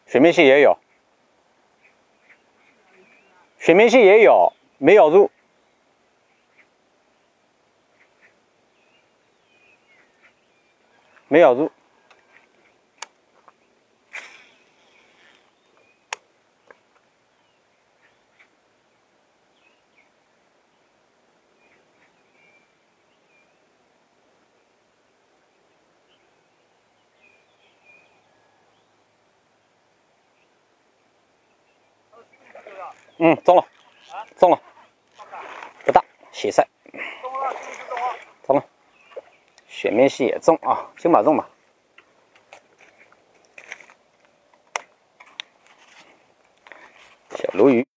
水面蟹也有，水面蟹也有，没咬住。没咬住。中了，中了，不大，血塞。中了，雪面蟹也中啊，先把中吧。小鲈鱼。